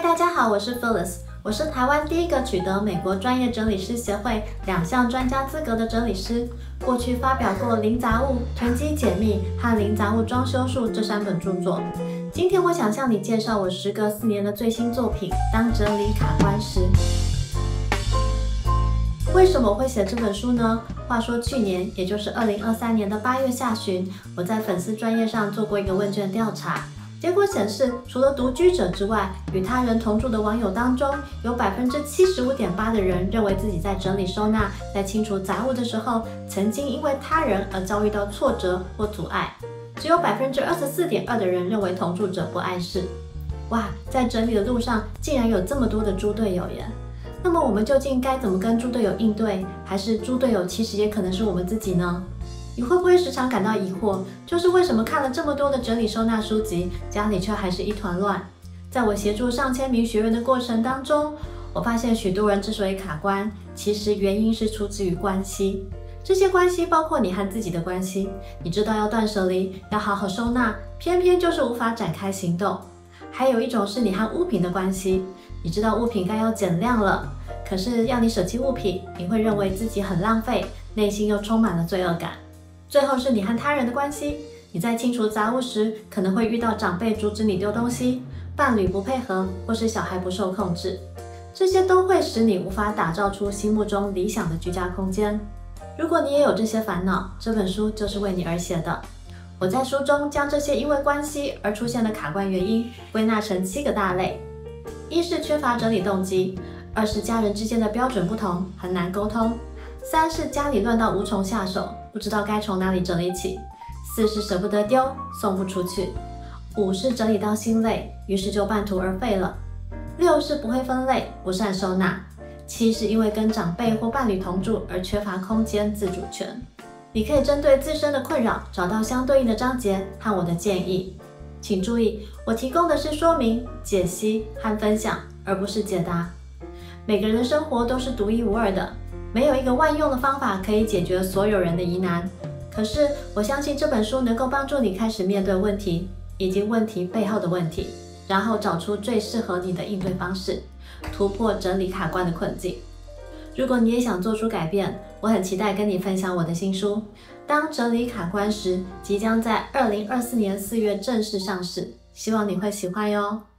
大家好，我是 Phyllis， 我是台湾第一个取得美国专业整理师协会2项专家资格的整理师，过去发表过《零杂物囤积解密》和《零杂物装修术》这3本著作。今天我想向你介绍我时隔4年的最新作品《当整理卡关时》。为什么我会写这本书呢？话说去年，也就是2023年的8月下旬，我在粉丝专页上做过一个问卷调查。结果显示，除了独居者之外，与他人同住的网友当中，有75.8%的人认为自己在整理收纳、在清除杂物的时候，曾经因为他人而遭遇到挫折或阻碍。只有24.2%的人认为同住者不碍事。哇，在整理的路上竟然有这么多的猪队友耶！那么我们究竟该怎么跟猪队友应对？还是猪队友其实也可能是我们自己呢？你会不会时常感到疑惑，就是为什么看了这么多的整理收纳书籍，家里却还是一团乱？在我协助上千名学员的过程当中，我发现许多人之所以卡关，其实原因是出自于关系。这些关系包括你和自己的关系，你知道要断舍离，要好好收纳，偏偏就是无法展开行动。还有一种是你和物品的关系，你知道物品该要减量了，可是要你舍弃物品，你会认为自己很浪费，内心又充满了罪恶感。最后是你和他人的关系，你在清除杂物时，可能会遇到长辈阻止你丢东西，伴侣不配合，或是小孩不受控制，这些都会使你无法打造出心目中理想的居家空间。如果你也有这些烦恼，这本书就是为你而写的。我在书中将这些因为关系而出现的卡关原因归纳成7个大类：一是缺乏整理动机；2是家人之间的标准不同，很难沟通；3是家里乱到无从下手，不知道该从哪里整理起；4是舍不得丢，送不出去；5是整理到心累，于是就半途而废了；6是不会分类，不善收纳；7是因为跟长辈或伴侣同住而缺乏空间自主权。你可以针对自身的困扰找到相对应的章节和我的建议。请注意，我提供的是说明、解析和分享，而不是解答。每个人的生活都是独一无二的，没有一个万用的方法可以解决所有人的疑难。可是我相信这本书能够帮助你开始面对问题，以及问题背后的问题，然后找出最适合你的应对方式，突破整理卡关的困境。如果你也想做出改变，我很期待跟你分享我的新书《当整理卡关时》，即将在2024年4月正式上市，希望你会喜欢哟。